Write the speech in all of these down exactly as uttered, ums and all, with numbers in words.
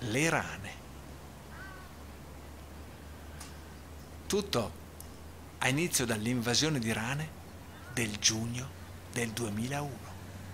le rane. Tutto ha inizio dall'invasione di rane del giugno del duemilauno.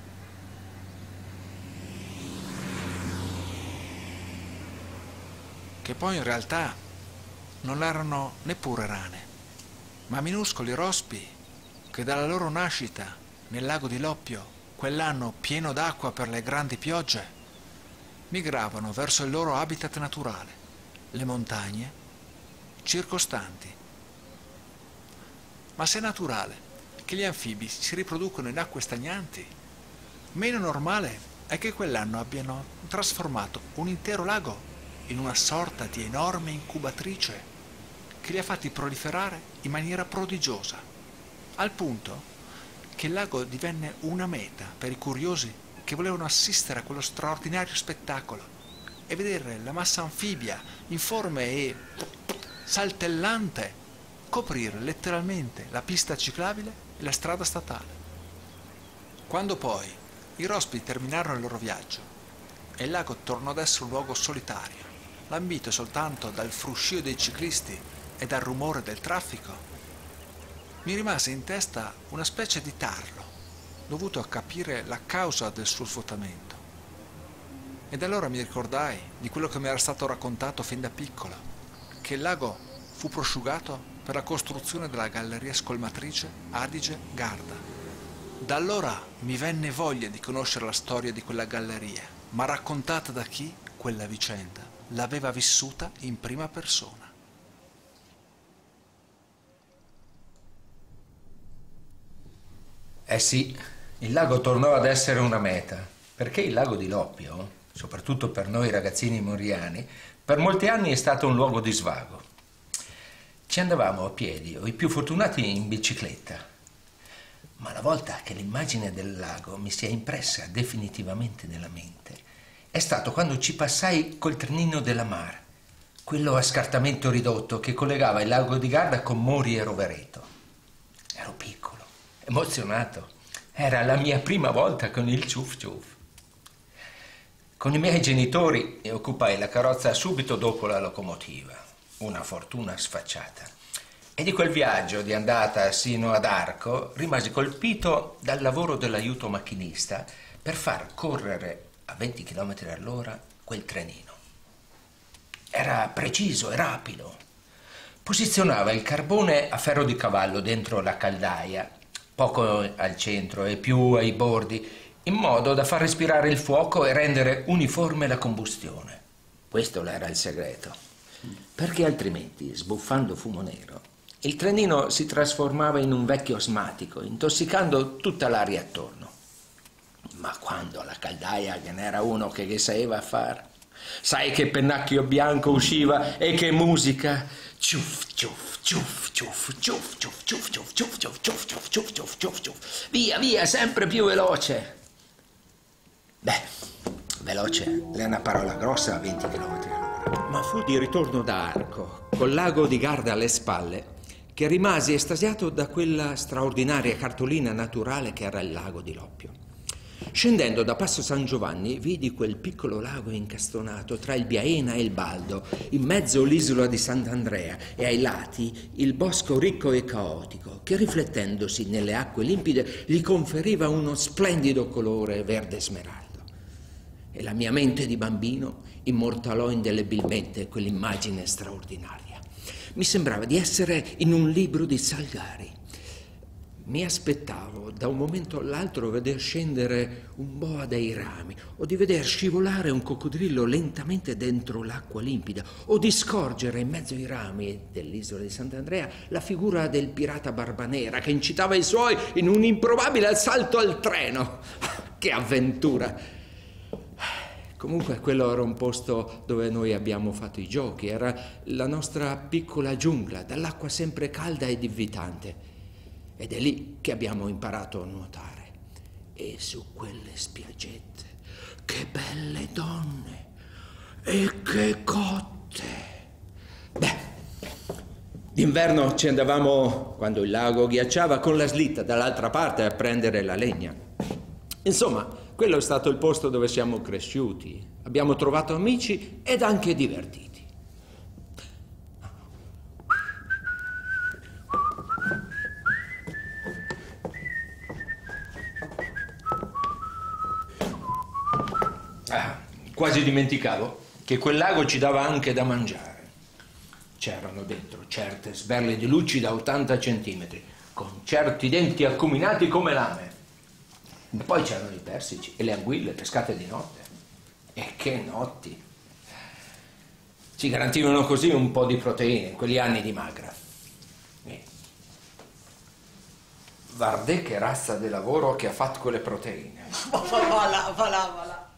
Che poi in realtà non erano neppure rane, ma minuscoli rospi che dalla loro nascita nel lago di Loppio, quell'anno pieno d'acqua per le grandi piogge, migravano verso il loro habitat naturale, le montagne circostanti. Ma se è naturale che gli anfibi si riproducono in acque stagnanti, meno normale è che quell'anno abbiano trasformato un intero lago in una sorta di enorme incubatrice che li ha fatti proliferare in maniera prodigiosa, al punto che il lago divenne una meta per i curiosi che volevano assistere a quello straordinario spettacolo e vedere la massa anfibia, informe e saltellante, coprire letteralmente la pista ciclabile e la strada statale. Quando poi i rospi terminarono il loro viaggio e il lago tornò ad essere un luogo solitario, lambito soltanto dal fruscio dei ciclisti e dal rumore del traffico, mi rimase in testa una specie di tarlo, dovuto a capire la causa del suo svuotamento. Ed allora mi ricordai di quello che mi era stato raccontato fin da piccolo, che il lago fu prosciugato per la costruzione della galleria scolmatrice Adige-Garda. Da allora mi venne voglia di conoscere la storia di quella galleria, ma raccontata da chi quella vicenda l'aveva vissuta in prima persona. Eh sì, il lago tornò ad essere una meta, perché il lago di Loppio, soprattutto per noi ragazzini moriani, per molti anni è stato un luogo di svago. Ci andavamo a piedi o i più fortunati in bicicletta. Ma la volta che l'immagine del lago mi si è impressa definitivamente nella mente è stato quando ci passai col trenino della Mar, quello a scartamento ridotto che collegava il lago di Garda con Mori e Rovereto. Ero piccolo, emozionato. Era la mia prima volta con il ciuf ciuf. Con i miei genitori mi occupai la carrozza subito dopo la locomotiva. Una fortuna sfacciata. E di quel viaggio di andata sino ad Arco rimasi colpito dal lavoro dell'aiuto macchinista per far correre a venti chilometri all'ora quel trenino. Era preciso e rapido. Posizionava il carbone a ferro di cavallo dentro la caldaia, poco al centro e più ai bordi, in modo da far respirare il fuoco e rendere uniforme la combustione. Questo era il segreto, perché altrimenti, sbuffando fumo nero, il trenino si trasformava in un vecchio asmatico, intossicando tutta l'aria attorno. Ma quando la caldaia che n'era uno che che sapeva far, sai che pennacchio bianco usciva e che musica! Ciuf, ciuf, ciuf, ciuf, ciuf, ciuf, ciuf, ciuf, ciuf, ciuf, ciuf, ciuf, ciuf, ciuf, ciuf, ciuf. Via, via, sempre più veloce. Beh, veloce è una parola grossa a venti chilometri all'ora. Ma fu di ritorno da Arco, col lago di Garda alle spalle, che rimasi estasiato da quella straordinaria cartolina naturale che era il lago di Loppio. Scendendo da Passo San Giovanni vidi quel piccolo lago incastonato tra il Biaena e il Baldo, in mezzo l'isola di Sant'Andrea e ai lati il bosco ricco e caotico che riflettendosi nelle acque limpide gli conferiva uno splendido colore verde smeraldo. E la mia mente di bambino immortalò indelebilmente quell'immagine straordinaria. Mi sembrava di essere in un libro di Salgari. Mi aspettavo da un momento all'altro veder scendere un boa dai rami, o di veder scivolare un coccodrillo lentamente dentro l'acqua limpida, o di scorgere in mezzo ai rami dell'isola di Sant'Andrea la figura del pirata Barbanera che incitava i suoi in un improbabile assalto al treno. Che avventura! Comunque quello era un posto dove noi abbiamo fatto i giochi, era la nostra piccola giungla, dall'acqua sempre calda ed invitante. Ed è lì che abbiamo imparato a nuotare. E su quelle spiaggette, che belle donne! E che cotte! Beh, d'inverno ci andavamo, quando il lago ghiacciava, con la slitta dall'altra parte a prendere la legna. Insomma, quello è stato il posto dove siamo cresciuti. Abbiamo trovato amici ed anche divertiti. Ah, quasi dimenticavo che quel lago ci dava anche da mangiare. C'erano dentro certe sberle di lucci da ottanta centimetri, con certi denti acuminati come lame. E poi c'erano i persici e le anguille pescate di notte. E che notti! Ci garantivano così un po' di proteine in quegli anni di magra. E guardate che razza di lavoro che ha fatto quelle proteine. Va là, va là, va là.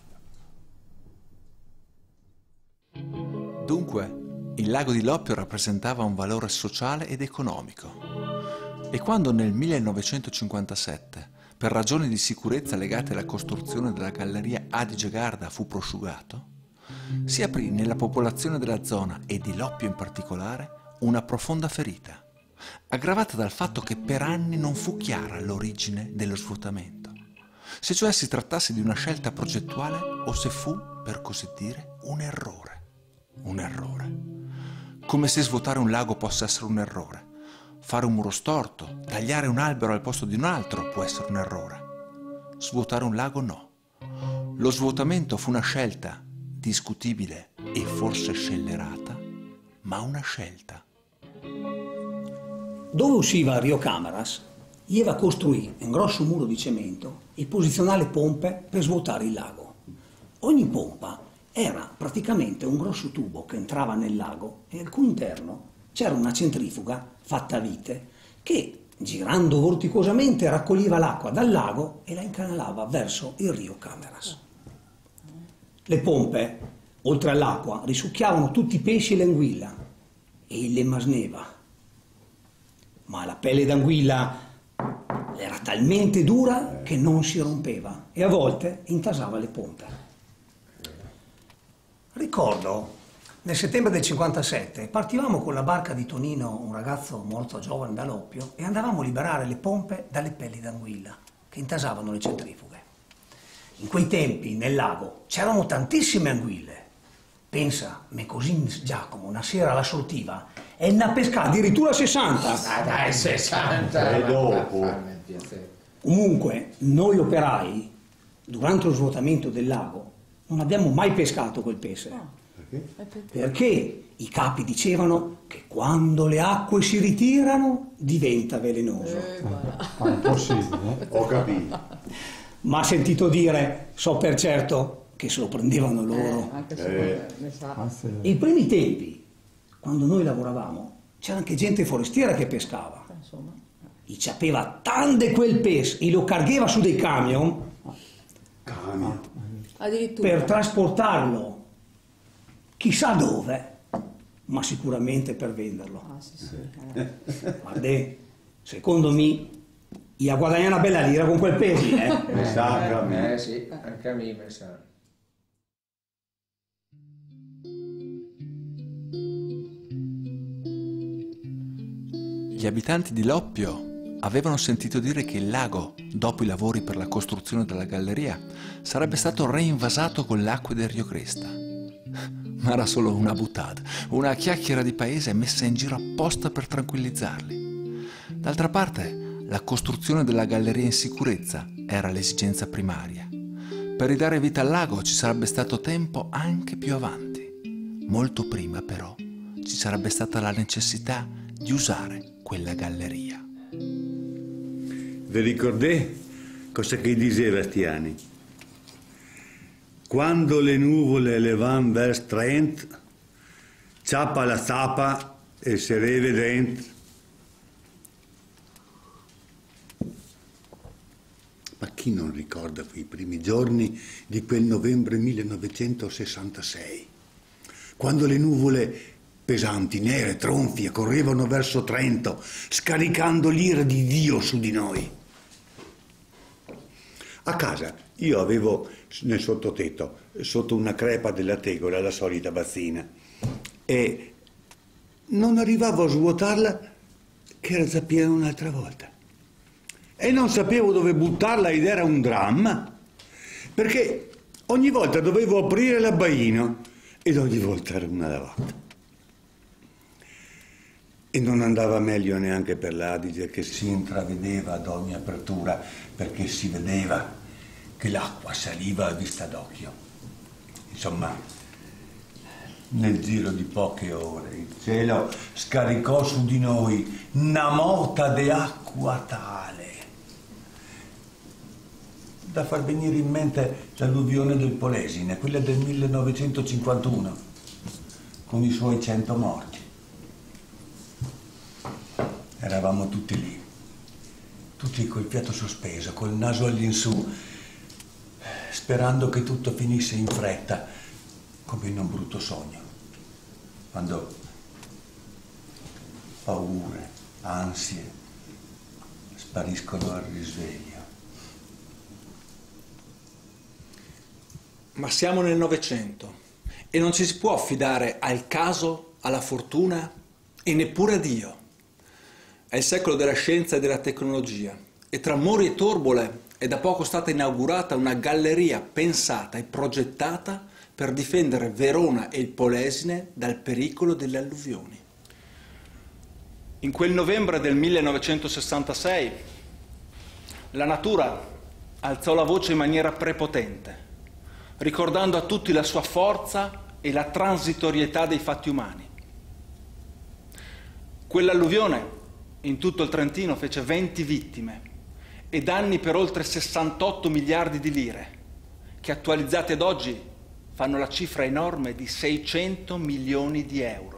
Dunque, il lago di Loppio rappresentava un valore sociale ed economico. E quando nel millenovecentocinquantasette, per ragioni di sicurezza legate alla costruzione della galleria Adige Garda, fu prosciugato, si aprì nella popolazione della zona, e di Loppio in particolare, una profonda ferita, aggravata dal fatto che per anni non fu chiara l'origine dello svuotamento, se cioè si trattasse di una scelta progettuale o se fu, per così dire, un errore. Un errore. Come se svuotare un lago possa essere un errore. Fare un muro storto, tagliare un albero al posto di un altro può essere un errore. Svuotare un lago no. Lo svuotamento fu una scelta discutibile e forse scellerata, ma una scelta. Dove usciva il Rio Camaras, Ieva costruì un grosso muro di cemento e posizionò le pompe per svuotare il lago. Ogni pompa era praticamente un grosso tubo che entrava nel lago e al cui interno c'era una centrifuga fatta a vite che, girando vorticosamente, raccoglieva l'acqua dal lago e la incanalava verso il Rio Camaras. Le pompe, oltre all'acqua, risucchiavano tutti i pesci e l'anguilla e le masneva. Ma la pelle d'anguilla era talmente dura che non si rompeva e a volte intasava le pompe. Ricordo, nel settembre del cinquantasette, partivamo con la barca di Tonino, un ragazzo molto giovane da Loppio, e andavamo a liberare le pompe dalle pelli d'anguilla che intasavano le centrifughe. In quei tempi, nel lago, c'erano tantissime anguille. Pensa, me così Giacomo una sera la sortiva e ne ha pescato addirittura sessanta. Ah dai, sessanta! E dopo? Comunque, noi operai, durante lo svuotamento del lago, non abbiamo mai pescato quel pesce. Perché? Perché i capi dicevano che quando le acque si ritirano diventa velenoso. Eh, ah, è possibile, ho capito. Ma ha sentito dire, so per certo, che se lo prendevano loro. Eh, anche se Eh. ne sa. Ah, sì. I primi tempi, quando noi lavoravamo, c'era anche gente forestiera che pescava. Insomma. I sapeva tante quel pesce e lo cargava su dei camion Camion. Addirittura. per trasportarlo chissà dove, ma sicuramente per venderlo. Ah, sì, sì. Eh. Guarda, secondo me, gli ha guadagnato una bella lira con quel pesce, eh? Mi sa anche a me. Eh sì, anche a me mi sa. Gli abitanti di Loppio avevano sentito dire che il lago, dopo i lavori per la costruzione della galleria, sarebbe stato reinvasato con le acque del Rio Cresta. Ma era solo una boutade, una chiacchiera di paese messa in giro apposta per tranquillizzarli. D'altra parte, la costruzione della galleria in sicurezza era l'esigenza primaria. Per ridare vita al lago ci sarebbe stato tempo anche più avanti. Molto prima, però, ci sarebbe stata la necessità di usare quella galleria. Vi ricordate cosa che diceva Stiani? Quando le nuvole le van verso Trent, ciappa la zappa e se reve dentro. Ma chi non ricorda quei primi giorni di quel novembre millenovecentosessantasei, quando le nuvole pesanti, nere, tronfie, correvano verso Trento, scaricando l'ira di Dio su di noi. A casa io avevo nel sottotetto, sotto una crepa della tegola, la solita bazzina, e non arrivavo a svuotarla che era già piena un'altra volta. E non sapevo dove buttarla ed era un dramma, perché Ogni volta dovevo aprire l'abbaino ed ogni volta era una lavata. E non andava meglio neanche per l'Adige, che si intravedeva ad ogni apertura, perché si vedeva che l'acqua saliva a vista d'occhio. Insomma, nel giro di poche ore il cielo scaricò su di noi una mota di acqua tale da far venire in mente l'alluvione del Polesine, quella del millenovecentocinquantuno, con i suoi cento morti. Eravamo tutti lì, tutti col fiato sospeso, col naso all'insù, sperando che tutto finisse in fretta, come in un brutto sogno, quando paure, ansie spariscono al risveglio. Ma siamo nel Novecento e non ci si può affidare al caso, alla fortuna e neppure a Dio. È il secolo della scienza e della tecnologia e tra Mori e Torbole è da poco stata inaugurata una galleria pensata e progettata per difendere Verona e il Polesine dal pericolo delle alluvioni. In quel novembre del millenovecentosessantasei la natura alzò la voce in maniera prepotente, ricordando a tutti la sua forza e la transitorietà dei fatti umani. Quell'alluvione in tutto il Trentino fece venti vittime e danni per oltre sessantotto miliardi di lire, che attualizzate ad oggi fanno la cifra enorme di seicento milioni di euro.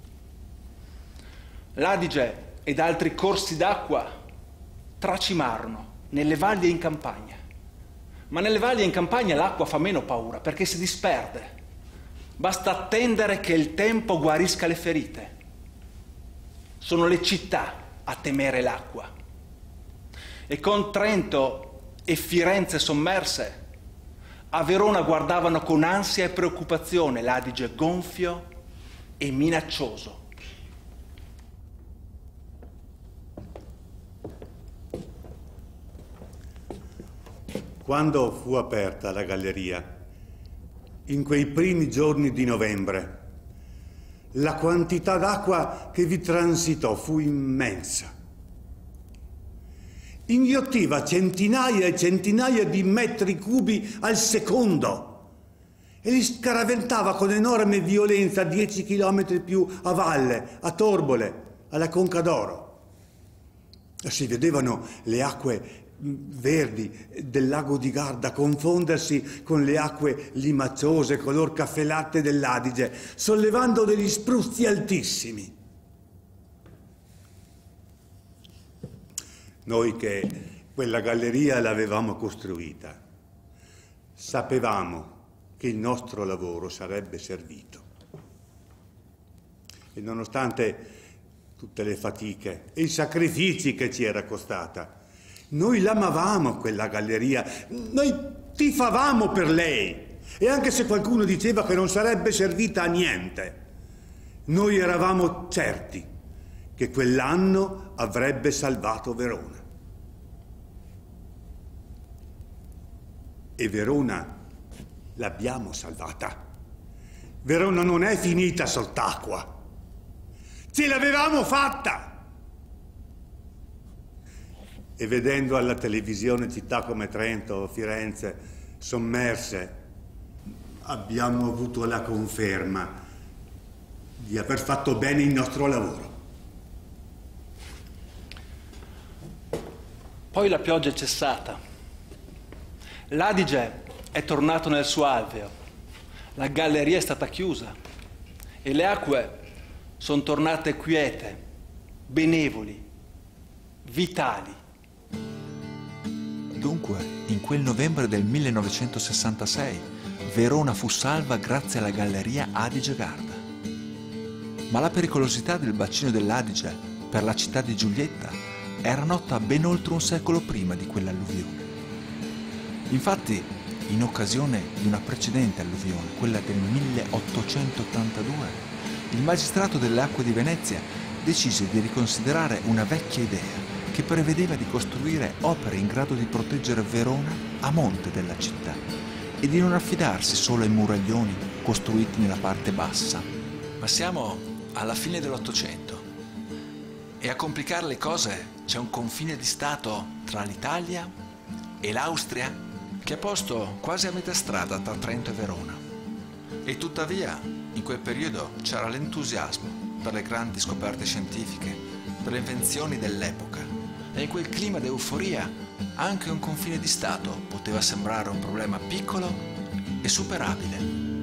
L'Adige ed altri corsi d'acqua tracimarono nelle valli e in campagna. Ma nelle valli e in campagna l'acqua fa meno paura perché si disperde. Basta attendere che il tempo guarisca le ferite. Sono le città a temere l'acqua. E con Trento e Firenze sommerse, a Verona guardavano con ansia e preoccupazione l'Adige gonfio e minaccioso. Quando fu aperta la galleria, in quei primi giorni di novembre, la quantità d'acqua che vi transitò fu immensa. Inghiottiva centinaia e centinaia di metri cubi al secondo e li scaraventava con enorme violenza dieci chilometri più a valle, a Torbole, alla Conca d'Oro. Si vedevano le acque verdi del lago di Garda confondersi con le acque limacciose color caffè latte dell'Adige, sollevando degli spruzzi altissimi. Noi che quella galleria l'avevamo costruita, sapevamo che il nostro lavoro sarebbe servito. E nonostante tutte le fatiche e i sacrifici che ci era costata, noi l'amavamo quella galleria, noi tifavamo per lei. E anche se qualcuno diceva che non sarebbe servita a niente, noi eravamo certi che quell'anno avrebbe salvato Verona. E Verona l'abbiamo salvata. Verona non è finita sott'acqua. Ce l'avevamo fatta! E vedendo alla televisione città come Trento o Firenze sommerse, abbiamo avuto la conferma di aver fatto bene il nostro lavoro. Poi la pioggia è cessata. L'Adige è tornato nel suo alveo, la galleria è stata chiusa e le acque sono tornate quiete, benevoli, vitali. Dunque, in quel novembre del millenovecentosessantasei, Verona fu salva grazie alla galleria Adige Garda. Ma la pericolosità del bacino dell'Adige per la città di Giulietta era nota ben oltre un secolo prima di quell'alluvione. Infatti, in occasione di una precedente alluvione, quella del milleottocentottantadue, il magistrato delle acque di Venezia decise di riconsiderare una vecchia idea che prevedeva di costruire opere in grado di proteggere Verona a monte della città e di non affidarsi solo ai muraglioni costruiti nella parte bassa. Ma siamo alla fine dell'Ottocento e a complicare le cose c'è un confine di Stato tra l'Italia e l'Austria che è posto quasi a metà strada tra Trento e Verona. E tuttavia in quel periodo c'era l'entusiasmo per le grandi scoperte scientifiche, per le invenzioni dell'epoca, e in quel clima d'euforia anche un confine di Stato poteva sembrare un problema piccolo e superabile.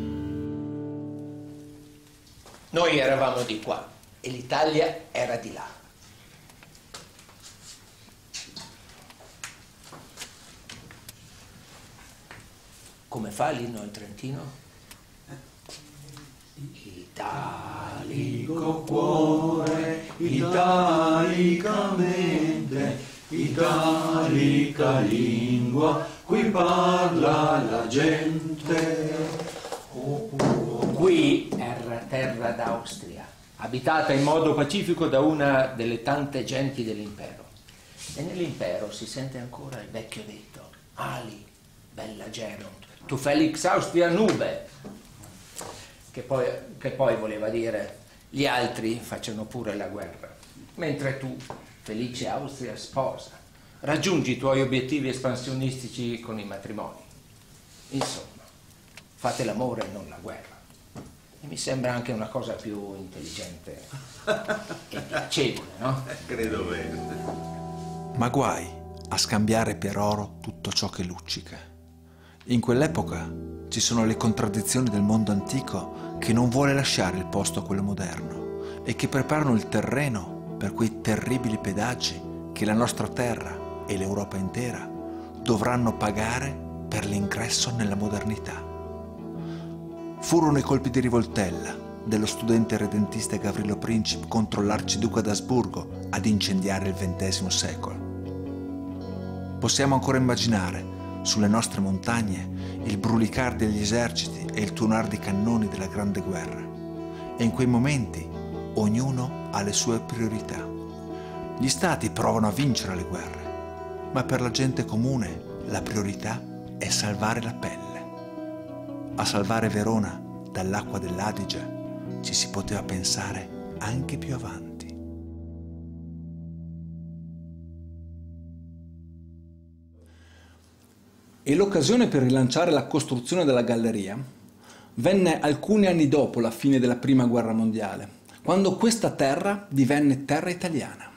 Noi eravamo di qua e l'Italia era di là. Come fa l'inno in trentino? Italico cuore, italicamente, italica lingua, qui parla la gente. Qui era terra d'Austria, abitata in modo pacifico da una delle tante genti dell'impero. E nell'impero si sente ancora il vecchio detto: Ali, bella Gerunt, tu Felix Austria nube, che poi, che poi voleva dire gli altri facciano pure la guerra, mentre tu, felice Austria, sposa, raggiungi i tuoi obiettivi espansionistici con i matrimoni. Insomma, fate l'amore e non la guerra. E mi sembra anche una cosa più intelligente e piacevole, no? Credo bene. Ma guai a scambiare per oro tutto ciò che luccica. In quell'epoca ci sono le contraddizioni del mondo antico che non vuole lasciare il posto a quello moderno e che preparano il terreno per quei terribili pedaggi che la nostra terra e l'Europa intera dovranno pagare per l'ingresso nella modernità. Furono i colpi di rivoltella dello studente redentista Gavrilo Princip contro l'arciduca d'Asburgo ad incendiare il ventesimo secolo. Possiamo ancora immaginare sulle nostre montagne il brulicar degli eserciti e il tuonar di cannoni della Grande Guerra. E in quei momenti ognuno ha le sue priorità. Gli stati provano a vincere le guerre, ma per la gente comune la priorità è salvare la pelle. A salvare Verona dall'acqua dell'Adige ci si poteva pensare anche più avanti. E l'occasione per rilanciare la costruzione della galleria venne alcuni anni dopo la fine della Prima Guerra Mondiale, quando questa terra divenne terra italiana.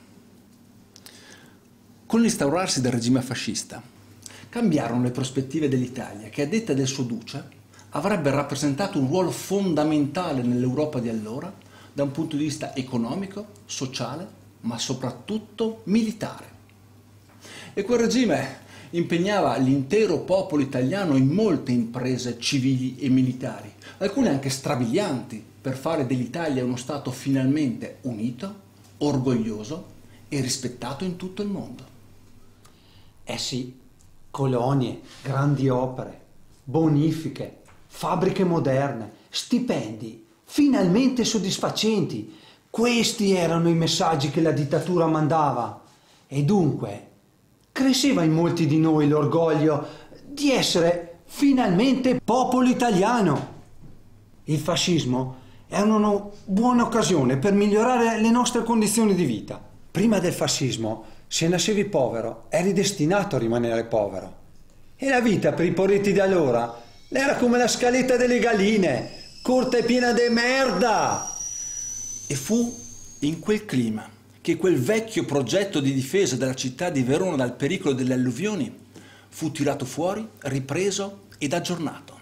Con l'instaurarsi del regime fascista, cambiarono le prospettive dell'Italia, che a detta del suo duce avrebbe rappresentato un ruolo fondamentale nell'Europa di allora, da un punto di vista economico, sociale, ma soprattutto militare. E quel regime impegnava l'intero popolo italiano in molte imprese civili e militari, alcune anche strabilianti, per fare dell'Italia uno Stato finalmente unito, orgoglioso e rispettato in tutto il mondo. Eh sì, colonie, grandi opere, bonifiche, fabbriche moderne, stipendi finalmente soddisfacenti. Questi erano i messaggi che la dittatura mandava. E dunque cresceva in molti di noi l'orgoglio di essere finalmente popolo italiano. Il fascismo era una buona occasione per migliorare le nostre condizioni di vita. Prima del fascismo, se nascevi povero, eri destinato a rimanere povero. E la vita per i poretti di allora era come la scaletta delle galline, corta e piena di merda. E fu in quel clima che quel vecchio progetto di difesa della città di Verona dal pericolo delle alluvioni fu tirato fuori, ripreso ed aggiornato.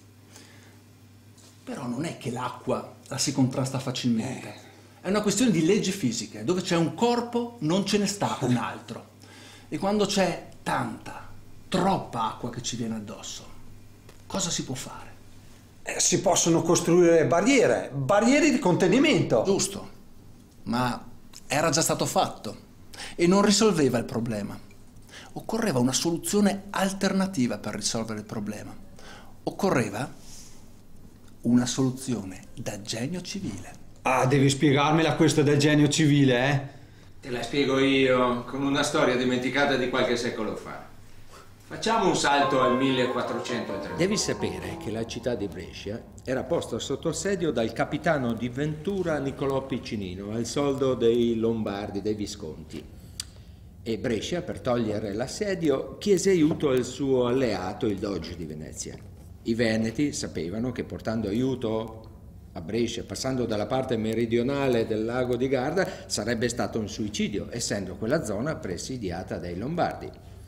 Però non è che l'acqua la si contrasta facilmente. È una questione di leggi fisiche. Dove c'è un corpo non ce ne sta un altro. E quando c'è tanta, troppa acqua che ci viene addosso, cosa si può fare? Eh, si possono costruire barriere, barriere di contenimento. Giusto, ma era già stato fatto e non risolveva il problema. Occorreva una soluzione alternativa per risolvere il problema. Occorreva una soluzione da genio civile. Ah, devi spiegarmela questo del genio civile, eh? Te la spiego io con una storia dimenticata di qualche secolo fa. Facciamo un salto al millequattrocentotrenta. Devi sapere che la città di Brescia era posta sotto assedio dal capitano di Ventura Niccolò Piccinino, al soldo dei Lombardi, dei Visconti. E Brescia, per togliere l'assedio, chiese aiuto al suo alleato, il Doge di Venezia. I Veneti sapevano che portando aiuto a Brescia, passando dalla parte meridionale del lago di Garda, sarebbe stato un suicidio, essendo quella zona presidiata dai Lombardi.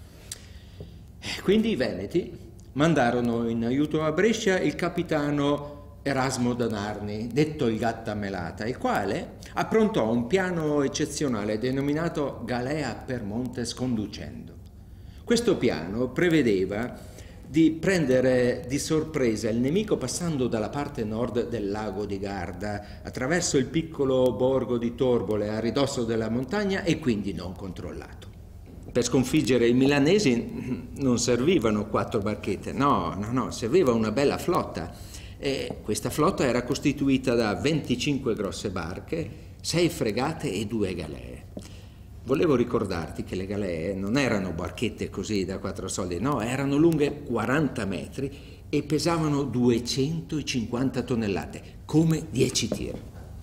Quindi i Veneti mandarono in aiuto a Brescia il capitano Erasmo da Narni, detto il Gattamelata, il quale approntò un piano eccezionale denominato Galea per Monte Sconducendo. Questo piano prevedeva di prendere di sorpresa il nemico passando dalla parte nord del lago di Garda, attraverso il piccolo borgo di Torbole a ridosso della montagna e quindi non controllato. Per sconfiggere i milanesi non servivano quattro barchette, no, no, no, serviva una bella flotta. E questa flotta era costituita da venticinque grosse barche, sei fregate e due galee. Volevo ricordarti che le galee non erano barchette così da quattro soldi, no, erano lunghe quaranta metri e pesavano duecentocinquanta tonnellate, come dieci tir.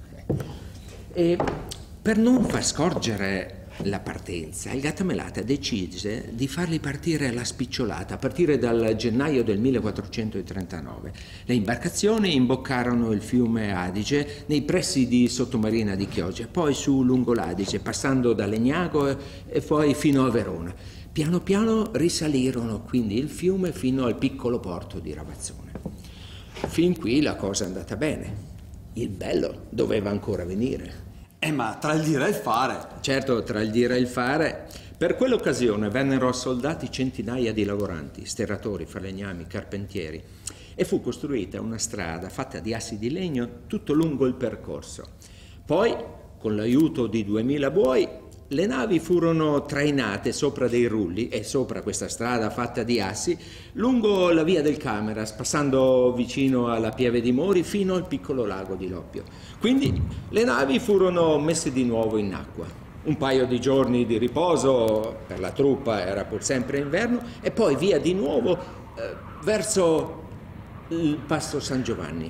E per non far scorgere la partenza, il Gattamelata decise di farli partire alla spicciolata, a partire dal gennaio del millequattrocentotrentanove. Le imbarcazioni imboccarono il fiume Adige nei pressi di Sottomarina di Chioggia, poi su lungo l'Adige, passando da Legnago e poi fino a Verona. Piano piano risalirono quindi il fiume fino al piccolo porto di Ravazzone. Fin qui la cosa è andata bene. Il bello doveva ancora venire. Eh, ma tra il dire e il fare. Certo, tra il dire e il fare. Per quell'occasione vennero assoldati centinaia di lavoranti, sterratori, falegnami, carpentieri, e fu costruita una strada fatta di assi di legno tutto lungo il percorso. Poi, con l'aiuto di duemila buoi, le navi furono trainate sopra dei rulli e sopra questa strada fatta di assi lungo la via del Cameras, passando vicino alla Pieve di Mori fino al piccolo lago di Loppio. Quindi le navi furono messe di nuovo in acqua. Un paio di giorni di riposo per la truppa, era pur sempre inverno, e poi via di nuovo eh, verso il passo San Giovanni.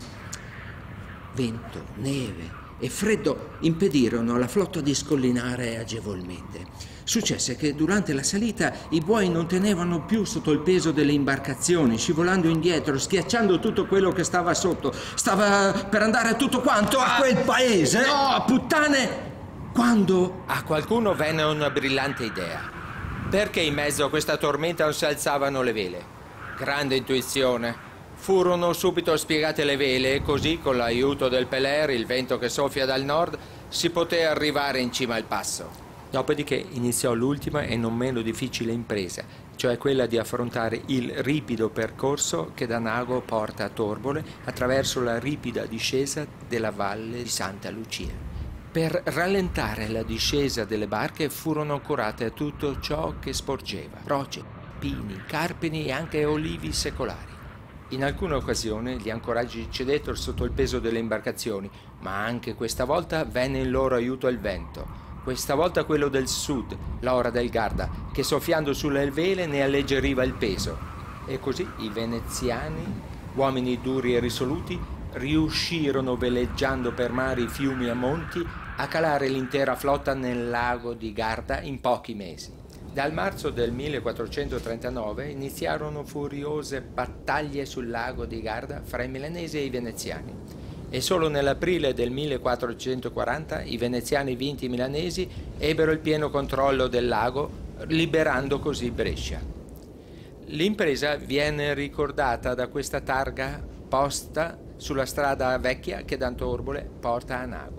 Vento, neve e freddo impedirono alla flotta di scollinare agevolmente. Successe che durante la salita i buoi non tenevano più sotto il peso delle imbarcazioni, scivolando indietro, schiacciando tutto quello che stava sotto. Stava per andare tutto quanto a, A quel paese? No, a puttane! Quando a qualcuno venne una brillante idea. Perché in mezzo a questa tormenta non si alzavano le vele? Grande intuizione. Furono subito spiegate le vele e così, con l'aiuto del Peler, il vento che soffia dal nord, si poté arrivare in cima al passo. Dopodiché iniziò l'ultima e non meno difficile impresa, cioè quella di affrontare il ripido percorso che da Nago porta a Torbole attraverso la ripida discesa della valle di Santa Lucia. Per rallentare la discesa delle barche furono ancorate tutto ciò che sporgeva: roce, pini, carpini e anche olivi secolari. In alcune occasioni gli ancoraggi cedettero sotto il peso delle imbarcazioni, ma anche questa volta venne in loro aiuto il vento. Questa volta quello del sud, l'ora del Garda, che soffiando sulle vele ne alleggeriva il peso. E così i veneziani, uomini duri e risoluti, riuscirono, veleggiando per mari, fiumi e monti, a calare l'intera flotta nel lago di Garda in pochi mesi. Dal marzo del millequattrocentotrentanove iniziarono furiose battaglie sul lago di Garda fra i milanesi e i veneziani. E solo nell'aprile del millequattrocentoquaranta i veneziani, vinti i milanesi, ebbero il pieno controllo del lago, liberando così Brescia. L'impresa viene ricordata da questa targa posta sulla strada vecchia che da Torbole porta a Nago.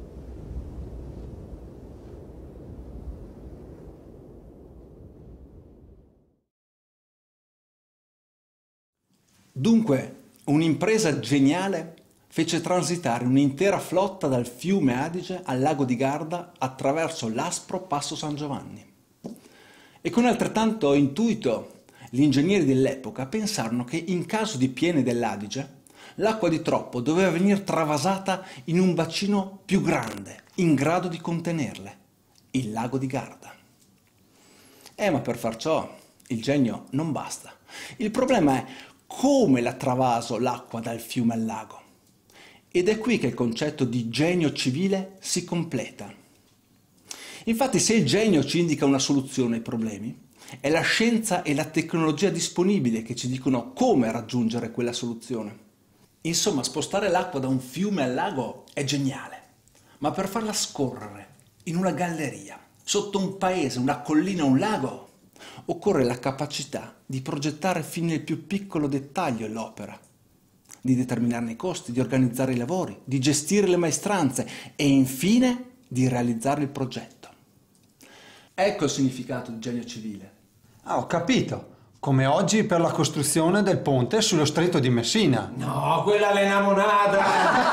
Dunque, un'impresa geniale fece transitare un'intera flotta dal fiume Adige al lago di Garda attraverso l'aspro passo San Giovanni. E con altrettanto intuito gli ingegneri dell'epoca pensarono che in caso di piene dell'Adige l'acqua di troppo doveva venire travasata in un bacino più grande, in grado di contenerle, il lago di Garda. Eh, ma per far ciò il genio non basta. Il problema è come la travaso l'acqua dal fiume al lago. Ed è qui che il concetto di genio civile si completa. Infatti, se il genio ci indica una soluzione ai problemi, è la scienza e la tecnologia disponibile che ci dicono come raggiungere quella soluzione. Insomma, spostare l'acqua da un fiume al lago è geniale, ma per farla scorrere in una galleria, sotto un paese, una collina, un lago, occorre la capacità di progettare fino al più piccolo dettaglio l'opera, di determinarne i costi, di organizzare i lavori, di gestire le maestranze e infine di realizzare il progetto. Ecco il significato di genio civile. Ah, ho capito. Come oggi per la costruzione del ponte sullo stretto di Messina. No, quella è l'enamonata!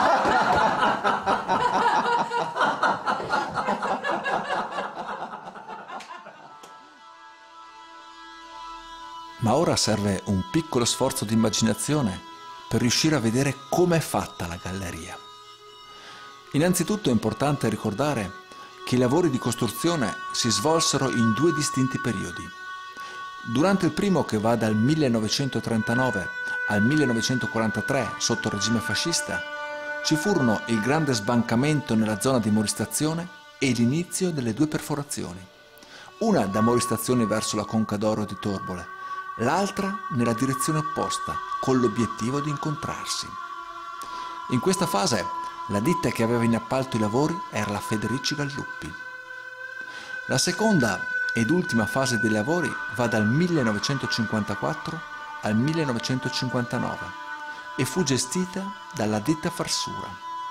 Ma ora serve un piccolo sforzo di immaginazione per riuscire a vedere come è fatta la galleria. Innanzitutto è importante ricordare che i lavori di costruzione si svolsero in due distinti periodi. Durante il primo, che va dal millenovecentotrentanove al millenovecentoquarantatré sotto il regime fascista, ci furono il grande sbancamento nella zona di Moristazione e l'inizio delle due perforazioni, una da Moristazione verso la Conca d'Oro di Torbole, l'altra nella direzione opposta, con l'obiettivo di incontrarsi. In questa fase la ditta che aveva in appalto i lavori era la Federici Galluppi. La seconda ed ultima fase dei lavori va dal millenovecentocinquantaquattro al millenovecentocinquantanove e fu gestita dalla ditta Farsura.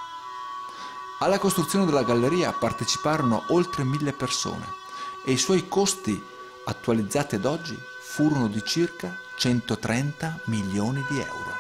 Alla costruzione della galleria parteciparono oltre mille persone e i suoi costi, attualizzati ad oggi, furono di circa centotrenta milioni di euro.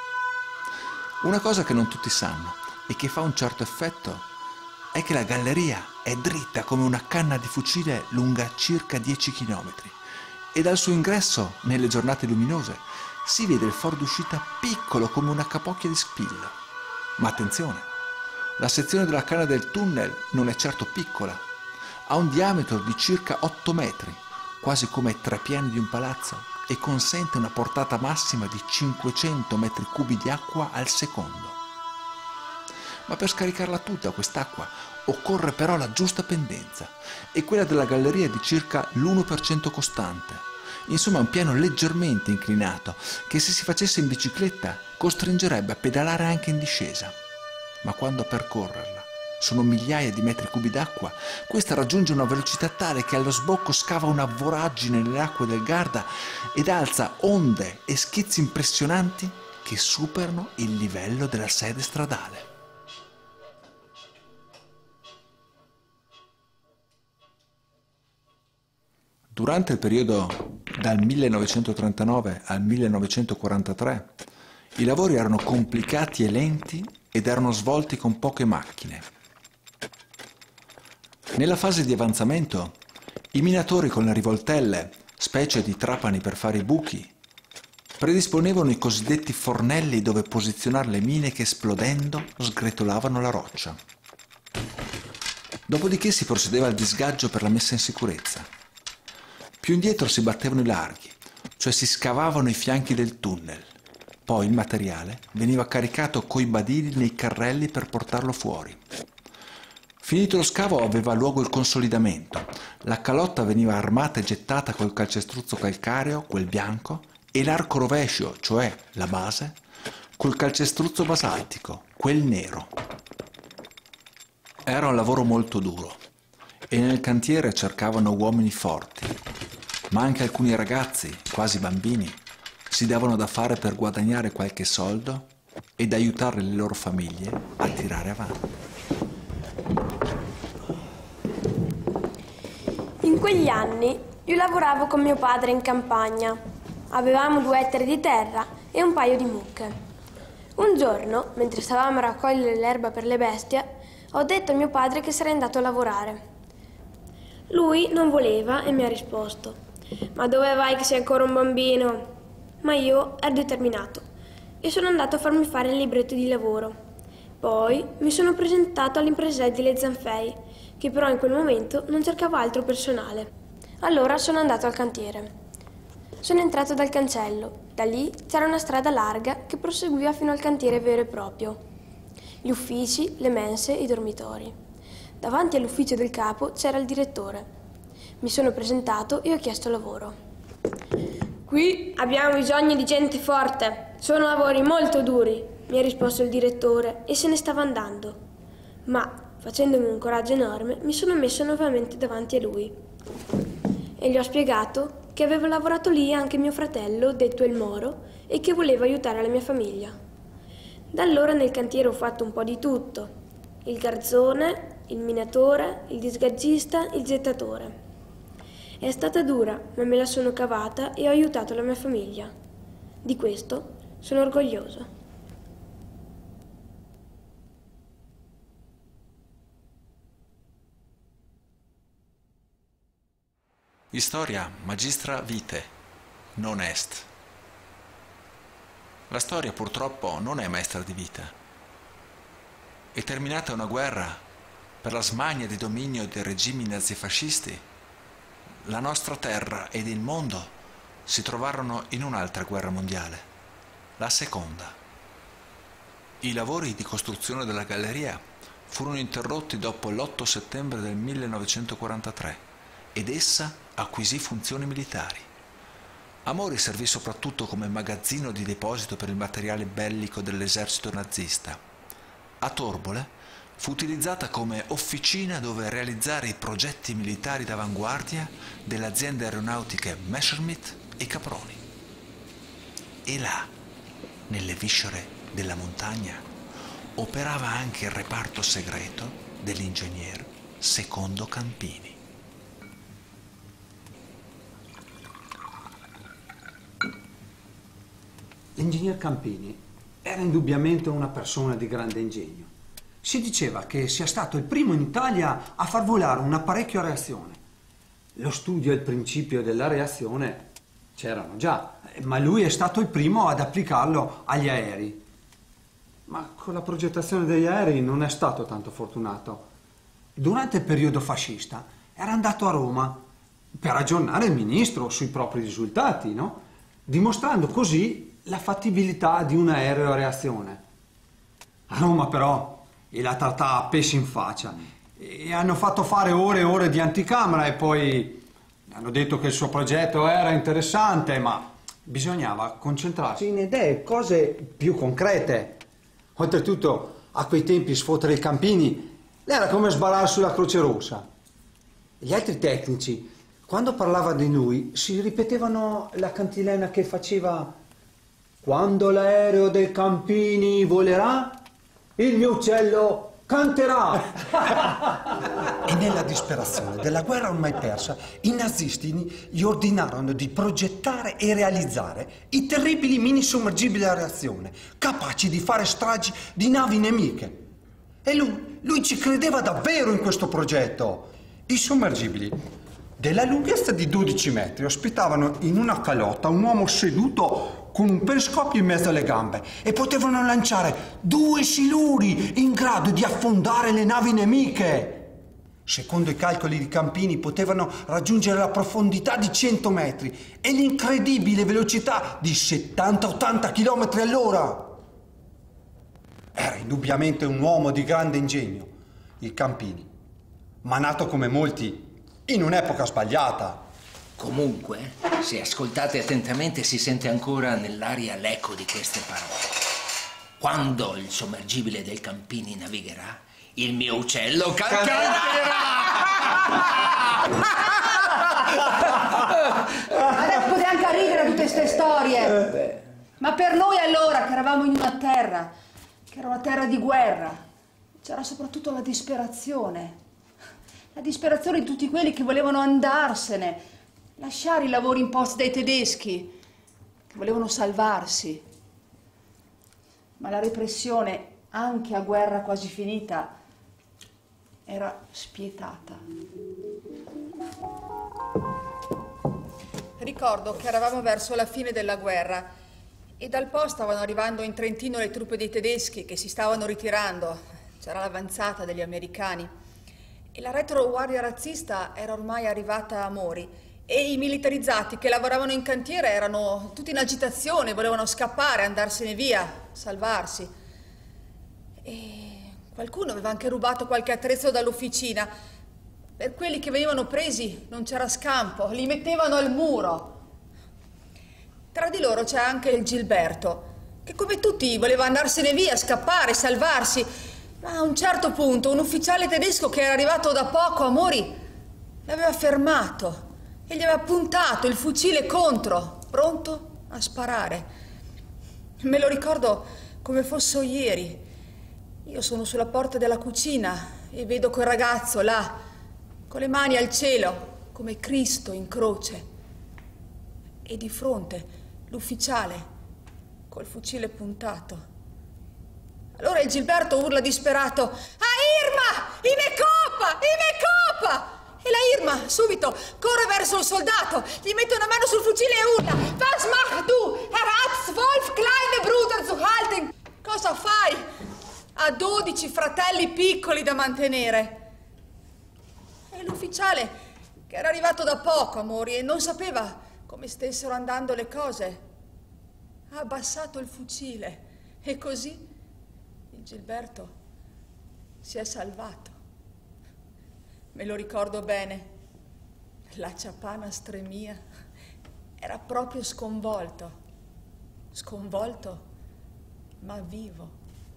Una cosa che non tutti sanno e che fa un certo effetto è che la galleria è dritta come una canna di fucile lunga circa dieci chilometri e dal suo ingresso, nelle giornate luminose, si vede il foro d'uscita piccolo come una capocchia di spillo. Ma attenzione, la sezione della canna del tunnel non è certo piccola, ha un diametro di circa otto metri, quasi come tre piani di un palazzo, e consente una portata massima di cinquecento metri cubi di acqua al secondo. Ma per scaricarla tutta quest'acqua occorre però la giusta pendenza, e quella della galleria è di circa l'uno per cento costante. Insomma, un piano leggermente inclinato che, se si facesse in bicicletta, costringerebbe a pedalare anche in discesa. Ma quando a percorrerla sono migliaia di metri cubi d'acqua, questa raggiunge una velocità tale che allo sbocco scava una voragine nelle acque del Garda ed alza onde e schizzi impressionanti che superano il livello della sede stradale. Durante il periodo dal millenovecentotrentanove al millenovecentoquarantatré i lavori erano complicati e lenti ed erano svolti con poche macchine. Nella fase di avanzamento, i minatori con le rivoltelle, specie di trapani per fare i buchi, predisponevano i cosiddetti fornelli dove posizionare le mine che, esplodendo, sgretolavano la roccia. Dopodiché si procedeva al disgaggio per la messa in sicurezza. Più indietro si battevano i larghi, cioè si scavavano i fianchi del tunnel. Poi il materiale veniva caricato coi badili nei carrelli per portarlo fuori. Finito lo scavo aveva luogo il consolidamento. La calotta veniva armata e gettata col calcestruzzo calcareo, quel bianco, e l'arco rovescio, cioè la base, col calcestruzzo basaltico, quel nero. Era un lavoro molto duro e nel cantiere cercavano uomini forti, ma anche alcuni ragazzi, quasi bambini, si davano da fare per guadagnare qualche soldo ed aiutare le loro famiglie a tirare avanti. In quegli anni io lavoravo con mio padre in campagna. Avevamo due ettari di terra e un paio di mucche. Un giorno, mentre stavamo a raccogliere l'erba per le bestie, ho detto a mio padre che sarei andato a lavorare. Lui non voleva e mi ha risposto: "Ma dove vai che sei ancora un bambino?" Ma io ero determinato e sono andato a farmi fare il libretto di lavoro. Poi mi sono presentato all'impresa edile Zanfei, che però in quel momento non cercava altro personale. Allora sono andato al cantiere. Sono entrato dal cancello. Da lì c'era una strada larga che proseguiva fino al cantiere vero e proprio. Gli uffici, le mense, i dormitori. Davanti all'ufficio del capo c'era il direttore. Mi sono presentato e ho chiesto lavoro. Qui abbiamo bisogno di gente forte. Sono lavori molto duri, mi ha risposto il direttore e se ne stava andando. Ma, facendomi un coraggio enorme, mi sono messo nuovamente davanti a lui. E gli ho spiegato che aveva lavorato lì anche mio fratello, detto il Moro, e che voleva aiutare la mia famiglia. Da allora nel cantiere ho fatto un po' di tutto. Il garzone, il minatore, il disgaggista, il gettatore. È stata dura, ma me la sono cavata e ho aiutato la mia famiglia. Di questo sono orgoglioso. Historia magistra vitae, non est. La storia purtroppo non è maestra di vita. È terminata una guerra per la smania di dominio dei regimi nazifascisti. La nostra terra ed il mondo si trovarono in un'altra guerra mondiale, la seconda. I lavori di costruzione della galleria furono interrotti dopo l'otto settembre del millenovecentoquarantatré ed essa acquisì funzioni militari. Amori servì soprattutto come magazzino di deposito per il materiale bellico dell'esercito nazista. A Torbole fu utilizzata come officina dove realizzare i progetti militari d'avanguardia delle aziende aeronautiche Messerschmitt e Caproni. E là, nelle viscere della montagna, operava anche il reparto segreto dell'ingegner Secondo Campini. L'ingegner Campini era indubbiamente una persona di grande ingegno. Si diceva che sia stato il primo in Italia a far volare un apparecchio a reazione. Lo studio e il principio della reazione c'erano già, ma lui è stato il primo ad applicarlo agli aerei. Ma con la progettazione degli aerei non è stato tanto fortunato. Durante il periodo fascista era andato a Roma per aggiornare il ministro sui propri risultati, no? Dimostrando così la fattibilità di un aereo a reazione. A Roma però e la trattà a pesci in faccia e hanno fatto fare ore e ore di anticamera e poi hanno detto che il suo progetto era interessante, ma bisognava concentrarsi in idee, cose più concrete. Oltretutto a quei tempi sfottere i Campini era come sbarare sulla Croce Rossa. Gli altri tecnici, quando parlava di lui, si ripetevano la cantilena che faceva: quando l'aereo dei Campini volerà, il mio uccello canterà! E nella disperazione della guerra ormai persa, i nazisti gli ordinarono di progettare e realizzare i terribili mini sommergibili a reazione, capaci di fare stragi di navi nemiche. E lui, lui ci credeva davvero in questo progetto. I sommergibili, della lunghezza di dodici metri, ospitavano in una calotta un uomo seduto con un periscopio in mezzo alle gambe e potevano lanciare due siluri in grado di affondare le navi nemiche. Secondo i calcoli di Campini potevano raggiungere la profondità di cento metri e l'incredibile velocità di settanta ottanta chilometri all'ora. Era indubbiamente un uomo di grande ingegno, il Campini, ma nato come molti in un'epoca sbagliata. Comunque, se ascoltate attentamente si sente ancora nell'aria l'eco di queste parole. Quando il sommergibile del Campini navigherà, il mio uccello canterà! Adesso potete anche ridere a tutte queste storie. Ma per noi allora, che eravamo in una terra, che era una terra di guerra, c'era soprattutto la disperazione. La disperazione di tutti quelli che volevano andarsene, lasciare i lavori imposti dai tedeschi, che volevano salvarsi. Ma la repressione, anche a guerra quasi finita, era spietata. Ricordo che eravamo verso la fine della guerra e dal Po stavano arrivando in Trentino le truppe dei tedeschi che si stavano ritirando. C'era l'avanzata degli americani e la retroguardia razzista era ormai arrivata a Mori E i militarizzati che lavoravano in cantiere erano tutti in agitazione, volevano scappare, andarsene via, salvarsi. E qualcuno aveva anche rubato qualche attrezzo dall'officina. Per quelli che venivano presi non c'era scampo, li mettevano al muro. Tra di loro c'è anche il Gilberto, che come tutti voleva andarsene via, scappare, salvarsi. Ma a un certo punto un ufficiale tedesco che era arrivato da poco a Mori l'aveva fermato e gli aveva puntato il fucile contro, pronto a sparare. Me lo ricordo come fosse ieri. Io sono sulla porta della cucina e vedo quel ragazzo là, con le mani al cielo, come Cristo in croce. E di fronte l'ufficiale col fucile puntato. Allora il Gilberto urla disperato: "A Irma! In Ecopa! In Ecopa!" E la Irma subito corre verso il soldato, gli mette una mano sul fucile e urla: "Was machst du, Herr Atzwolf, kleine Bruder zu halten?" Cosa fai? Ha dodici fratelli piccoli da mantenere. E l'ufficiale, che era arrivato da poco a Mori e non sapeva come stessero andando le cose, ha abbassato il fucile e così il Gilberto si è salvato. Me lo ricordo bene, la ciapana stremia, era proprio sconvolto, sconvolto ma vivo.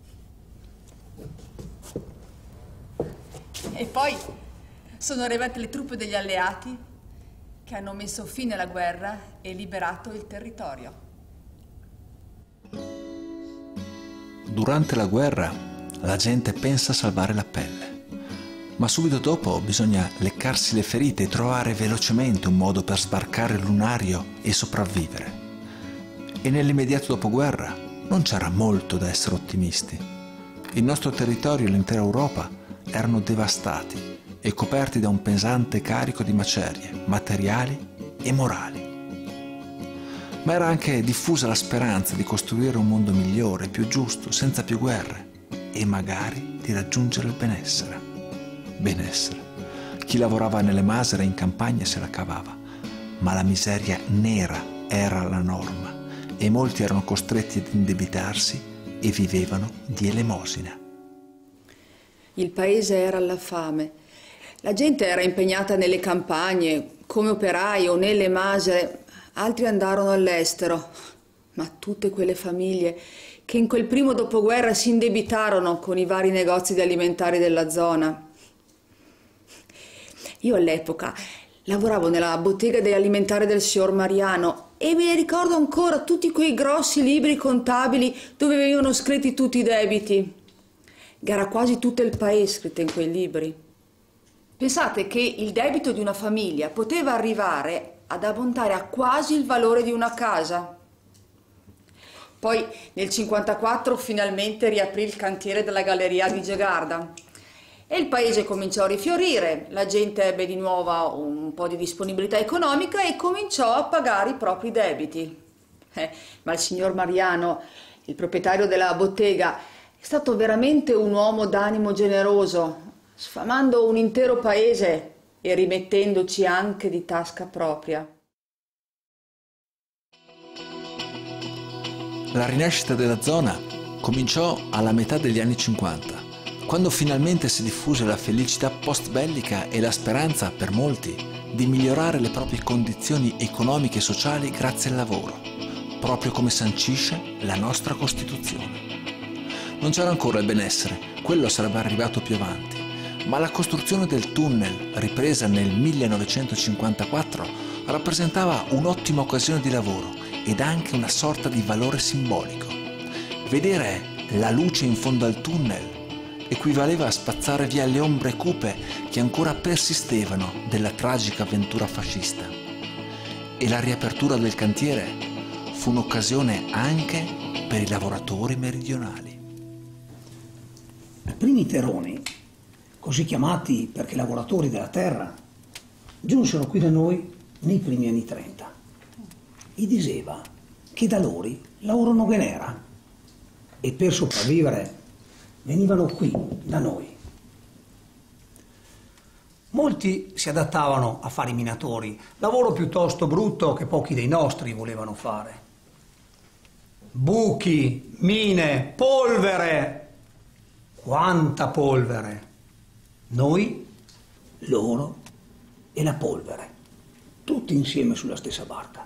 E poi sono arrivate le truppe degli alleati che hanno messo fine alla guerra e liberato il territorio. Durante la guerra la gente pensa a salvare la pelle. Ma subito dopo bisogna leccarsi le ferite e trovare velocemente un modo per sbarcare il lunario e sopravvivere. E nell'immediato dopoguerra non c'era molto da essere ottimisti. Il nostro territorio e l'intera Europa erano devastati e coperti da un pesante carico di macerie, materiali e morali. Ma era anche diffusa la speranza di costruire un mondo migliore, più giusto, senza più guerre e magari di raggiungere il benessere. Benessere. Chi lavorava nelle masere in campagna se la cavava, ma la miseria nera era la norma e molti erano costretti ad indebitarsi e vivevano di elemosina. Il paese era alla fame. La gente era impegnata nelle campagne, come operai o nelle masere. Altri andarono all'estero, ma tutte quelle famiglie che in quel primo dopoguerra si indebitarono con i vari negozi di alimentari della zona. Io all'epoca lavoravo nella bottega degli alimentari del signor Mariano e mi ricordo ancora tutti quei grossi libri contabili dove venivano scritti tutti i debiti. Era quasi tutto il paese scritto in quei libri. Pensate che il debito di una famiglia poteva arrivare ad ammontare a quasi il valore di una casa. Poi nel cinquantaquattro finalmente riaprì il cantiere della galleria di Gegarda. E il paese cominciò a rifiorire, la gente ebbe di nuovo un po' di disponibilità economica e cominciò a pagare i propri debiti. Eh, ma il signor Mariano, il proprietario della bottega, è stato veramente un uomo d'animo generoso, sfamando un intero paese e rimettendoci anche di tasca propria. La rinascita della zona cominciò alla metà degli anni cinquanta. Quando finalmente si diffuse la felicità post-bellica e la speranza, per molti, di migliorare le proprie condizioni economiche e sociali grazie al lavoro, proprio come sancisce la nostra Costituzione. Non c'era ancora il benessere, quello sarebbe arrivato più avanti, ma la costruzione del tunnel, ripresa nel millenovecentocinquantaquattro, rappresentava un'ottima occasione di lavoro ed anche una sorta di valore simbolico. Vedere la luce in fondo al tunnel equivaleva a spazzare via le ombre cupe che ancora persistevano della tragica avventura fascista. E la riapertura del cantiere fu un'occasione anche per i lavoratori meridionali. I primi teroni, così chiamati perché lavoratori della terra, giunsero qui da noi nei primi anni trenta. E diceva che da loro lavoro non ve n'era e per sopravvivere venivano qui, da noi. Molti si adattavano a fare i minatori, lavoro piuttosto brutto che pochi dei nostri volevano fare. Buchi, mine, polvere. Quanta polvere! Noi, loro e la polvere, tutti insieme sulla stessa barca.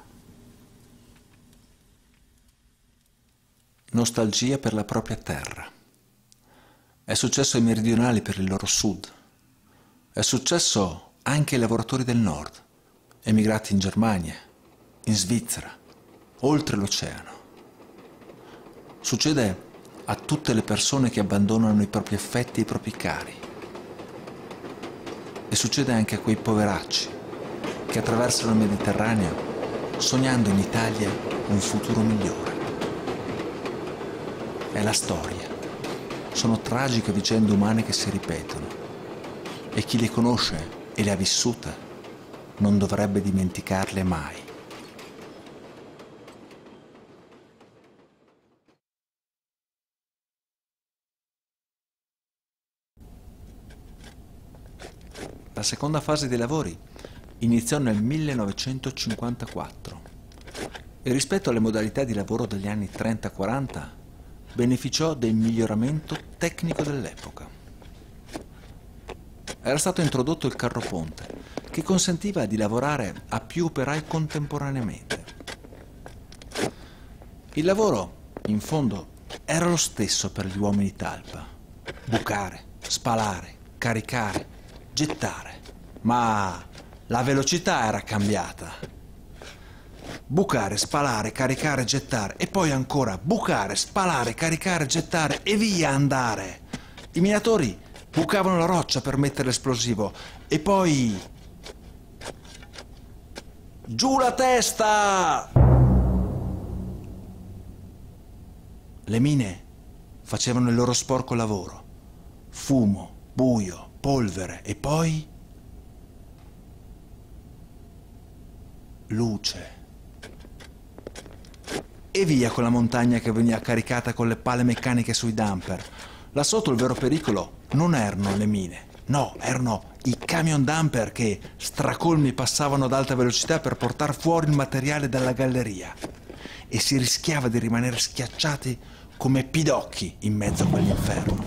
Nostalgia per la propria terra. È successo ai meridionali per il loro sud. È successo anche ai lavoratori del nord, emigrati in Germania, in Svizzera, oltre l'oceano. Succede a tutte le persone che abbandonano i propri affetti e i propri cari. E succede anche a quei poveracci che attraversano il Mediterraneo sognando in Italia un futuro migliore. È la storia. Sono tragiche vicende umane che si ripetono e chi le conosce e le ha vissute non dovrebbe dimenticarle mai. La seconda fase dei lavori iniziò nel millenovecentocinquantaquattro e rispetto alle modalità di lavoro degli anni trenta quaranta beneficiò del miglioramento tecnico dell'epoca. Era stato introdotto il carroponte, che consentiva di lavorare a più operai contemporaneamente. Il lavoro, in fondo, era lo stesso per gli uomini talpa: bucare, spalare, caricare, gettare, ma la velocità era cambiata. Bucare, spalare, caricare, gettare e poi ancora bucare, spalare, caricare, gettare e via andare. I minatori bucavano la roccia per mettere l'esplosivo e poi... giù la testa! Le mine facevano il loro sporco lavoro. Fumo, buio, polvere e poi... luce. E via con la montagna che veniva caricata con le pale meccaniche sui dumper. Là sotto il vero pericolo non erano le mine, no, erano i camion dumper che, stracolmi, passavano ad alta velocità per portare fuori il materiale dalla galleria. E si rischiava di rimanere schiacciati come pidocchi in mezzo a quell'inferno.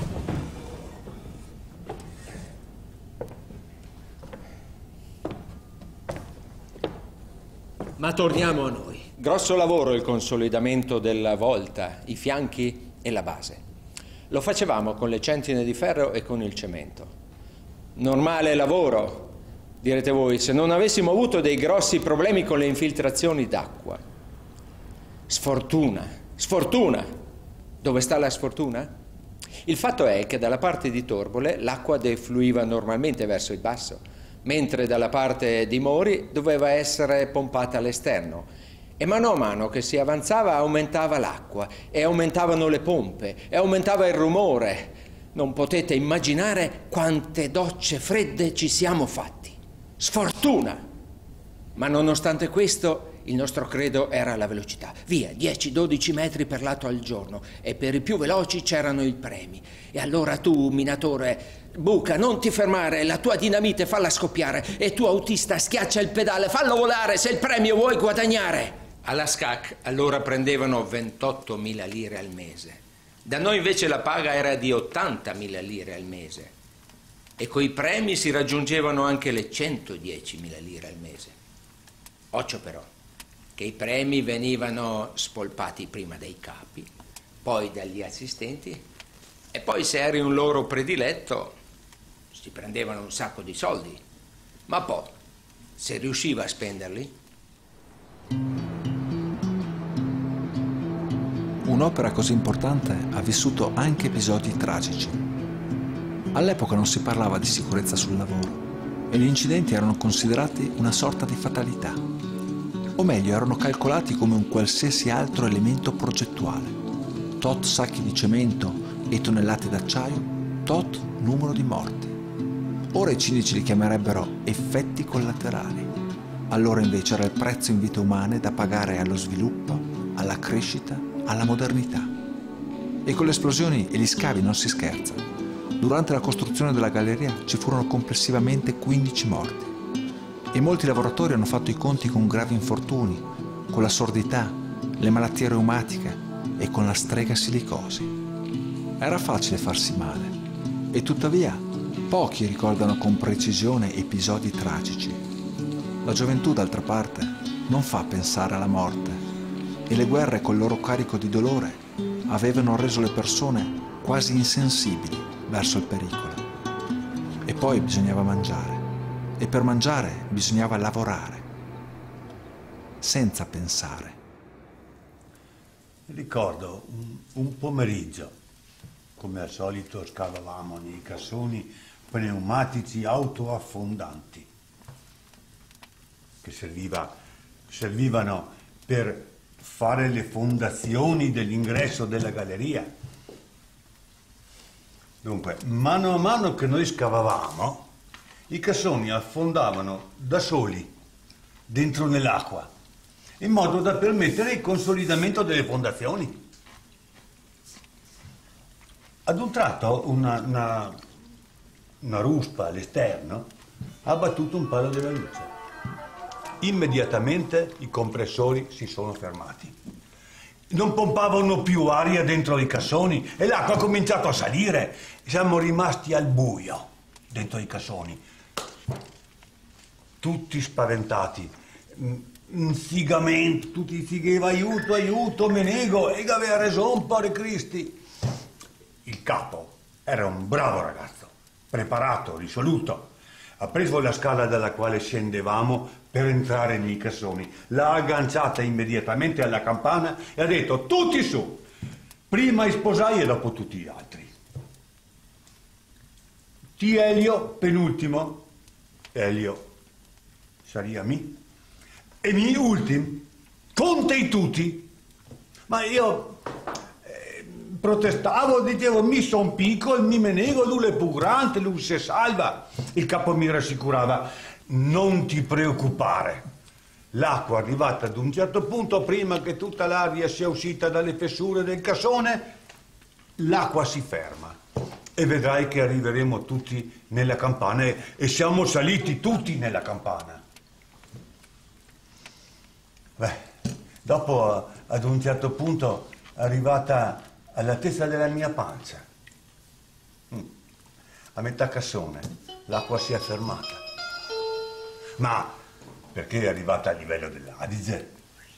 Ma torniamo a noi. Grosso lavoro il consolidamento della volta, i fianchi e la base. Lo facevamo con le centine di ferro e con il cemento. Normale lavoro, direte voi, se non avessimo avuto dei grossi problemi con le infiltrazioni d'acqua. Sfortuna, sfortuna. Dove sta la sfortuna? Il fatto è che dalla parte di Torbole l'acqua defluiva normalmente verso il basso, mentre dalla parte di Mori doveva essere pompata all'esterno. E mano a mano che si avanzava aumentava l'acqua, e aumentavano le pompe, e aumentava il rumore. Non potete immaginare quante docce fredde ci siamo fatti. Sfortuna! Ma nonostante questo, il nostro credo era la velocità. Via, dieci dodici metri per lato al giorno, e per i più veloci c'erano i premi. E allora tu, minatore, buca, non ti fermare, la tua dinamite falla scoppiare, e tu, autista, schiaccia il pedale, fallo volare se il premio vuoi guadagnare. Alla S C A C allora prendevano ventottomila lire al mese. Da noi invece la paga era di ottantamila lire al mese. E coi premi si raggiungevano anche le centodiecimila lire al mese. Occhio però, che i premi venivano spolpati prima dai capi, poi dagli assistenti, e poi se eri un loro prediletto si prendevano un sacco di soldi. Ma poi, se riusciva a spenderli... Un'opera così importante ha vissuto anche episodi tragici. All'epoca non si parlava di sicurezza sul lavoro e gli incidenti erano considerati una sorta di fatalità, o meglio erano calcolati come un qualsiasi altro elemento progettuale. Tot sacchi di cemento e tonnellate d'acciaio, tot numero di morti. Ora i cinici li chiamerebbero effetti collaterali. Allora invece era il prezzo in vite umane da pagare allo sviluppo, alla crescita, alla modernità. E con le esplosioni e gli scavi non si scherza. Durante la costruzione della galleria ci furono complessivamente quindici morti e molti lavoratori hanno fatto i conti con gravi infortuni, con la sordità, le malattie reumatiche e con la strega silicosi. Era facile farsi male e tuttavia pochi ricordano con precisione episodi tragici. La gioventù, d'altra parte, non fa pensare alla morte e le guerre col loro carico di dolore avevano reso le persone quasi insensibili verso il pericolo. E poi bisognava mangiare e per mangiare bisognava lavorare senza pensare. Ricordo un, un pomeriggio, come al solito scavavamo nei cassoni pneumatici autoaffondanti che serviva, servivano per fare le fondazioni dell'ingresso della galleria. Dunque, mano a mano che noi scavavamo, i cassoni affondavano da soli dentro nell'acqua, in modo da permettere il consolidamento delle fondazioni. Ad un tratto una, una, una ruspa all'esterno ha battuto un palo della luce. Immediatamente i compressori si sono fermati. Non pompavano più aria dentro i cassoni e l'acqua ha cominciato a salire. Siamo rimasti al buio dentro i cassoni, tutti spaventati. Un figamento, tutti figeva aiuto, aiuto, me nego, e aveva ragione, pare Cristi. Il capo era un bravo ragazzo, preparato, risoluto. Ha preso la scala dalla quale scendevamo per entrare nei cassoni, l'ha agganciata immediatamente alla campana e ha detto: tutti su, prima i sposai e dopo tutti gli altri. Ti Elio, penultimo, Elio saria mi, e mi ultimo, contei tutti. Ma io eh, protestavo, dicevo: mi son piccolo, mi me nego, lui è più grande, lui si salva. Il capo mi rassicurava: non ti preoccupare, l'acqua arrivata ad un certo punto, prima che tutta l'aria sia uscita dalle fessure del cassone, l'acqua si ferma e vedrai che arriveremo tutti nella campana. E, e siamo saliti tutti nella campana. Beh, dopo ad un certo punto è arrivata all'altezza della mia pancia. A metà cassone l'acqua si è fermata. Ma perché è arrivata a livello dell'Adige?